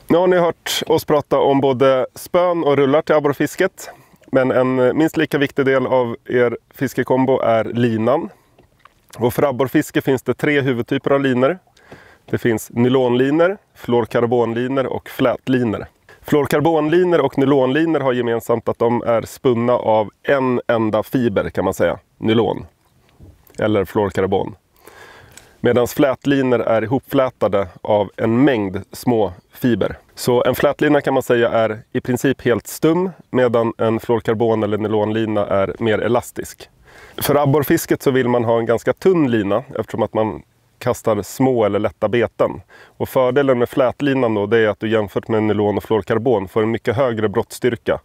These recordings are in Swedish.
Nu har ni hört oss prata om både spön och rullar till abborrfisket. Men en minst lika viktig del av er fiskekombo är linan. Och för abborrfiske finns det 3 huvudtyper av linor. Det finns nylonlinor, fluorkarbonlinor och flätlinor. Fluorkarbonlinor och nylonlinor har gemensamt att de är spunna av en enda fiber kan man säga, nylon eller fluorkarbon. Medan flätlinor är ihopflätade av en mängd små fiber. Så en flätlina kan man säga är i princip helt stum, medan en fluorkarbon eller nylonlina är mer elastisk. För abborrfisket så vill man ha en ganska tunn lina eftersom att man kastar små eller lätta beten. Och fördelen med flätlinan då, det är att du jämfört med nylon och fluorkarbon får en mycket högre brottstyrka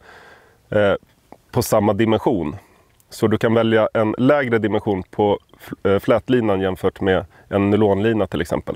på samma dimension. Så du kan välja en lägre dimension på flätlinan jämfört med en nylonlina till exempel.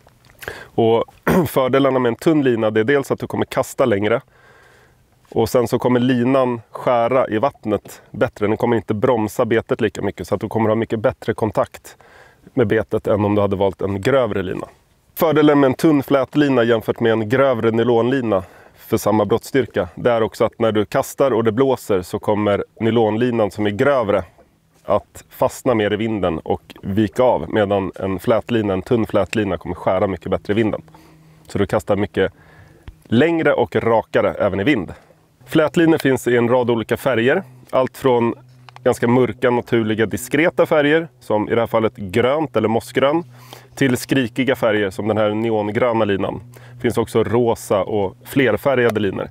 Och fördelarna med en tunn lina, det är dels att du kommer kasta längre. Och sen så kommer linan skära i vattnet bättre. Den kommer inte bromsa betet lika mycket, så att du kommer ha mycket bättre kontakt med betet än om du hade valt en grövre lina. Fördelen med en tunn flätlina jämfört med en grövre nylonlina för samma brottstyrka, det är också att när du kastar och det blåser så kommer nylonlinan som är grövre att fastna mer i vinden och vika av, medan en tunn flätlina kommer skära mycket bättre i vinden. Så du kastar mycket längre och rakare även i vind. Flätlinor finns i en rad olika färger. Allt från ganska mörka, naturliga, diskreta färger, som i det här fallet grönt eller mossgrön, till skrikiga färger som den här neongröna linan. Det finns också rosa och flerfärgade linor.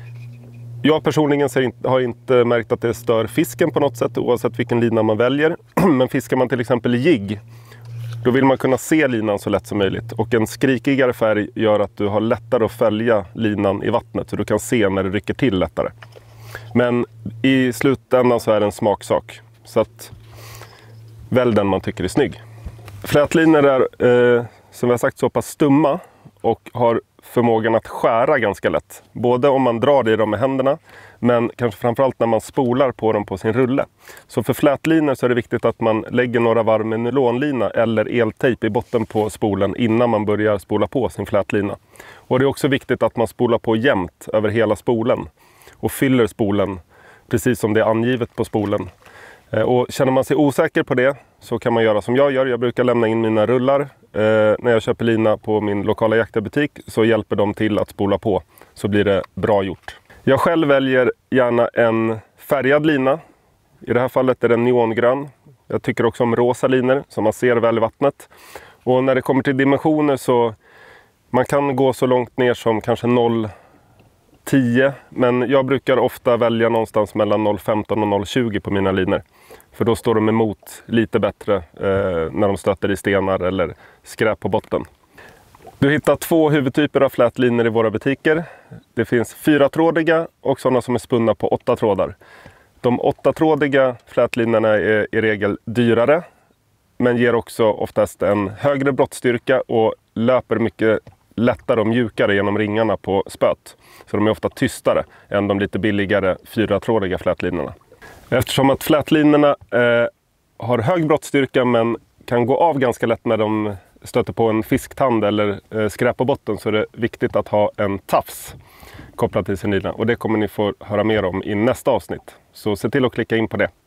Jag personligen har inte märkt att det stör fisken på något sätt oavsett vilken lina man väljer. Men fiskar man till exempel jigg, då vill man kunna se linan så lätt som möjligt. Och en skrikigare färg gör att du har lättare att följa linan i vattnet, så du kan se när det rycker till lättare. Men i slutändan så är det en smaksak. Så att välj den man tycker är snygg. Flätlinor är som vi har sagt så pass stumma och har förmågan att skära ganska lätt. Både om man drar i dem med händerna, men kanske framförallt när man spolar på dem på sin rulle. Så för flätlinor så är det viktigt att man lägger några varv med nylonlina eller eltejp i botten på spolen innan man börjar spola på sin flätlina. Och det är också viktigt att man spolar på jämnt över hela spolen och fyller spolen precis som det är angivet på spolen. Och känner man sig osäker på det så kan man göra som jag gör. Jag brukar lämna in mina rullar när jag köper lina på min lokala jaktarbutik, så hjälper de till att spola på, så blir det bra gjort. Jag själv väljer gärna en färgad lina. I det här fallet är den neongrön. Jag tycker också om rosa linor som man ser väl i vattnet. Och när det kommer till dimensioner så man kan gå så långt ner som kanske 0,10, men jag brukar ofta välja någonstans mellan 0,15 och 0,20 på mina linor. För då står de emot lite bättre när de stöter i stenar eller skräp på botten. Du hittar 2 huvudtyper av flätlinor i våra butiker. Det finns 4-trådiga och sådana som är spunna på 8 trådar. De 8-trådiga flätlinorna är i regel dyrare, men ger också oftast en högre brottstyrka och löper mycket lättare och mjukare genom ringarna på spöt. Så de är ofta tystare än de lite billigare 4-trådiga flätlinorna. Eftersom att flätlinorna har hög brottstyrka men kan gå av ganska lätt när de stöter på en fisktand eller skräp på botten, så är det viktigt att ha en tafs kopplad till sin lina. Och det kommer ni få höra mer om i nästa avsnitt. Så se till att klicka in på det.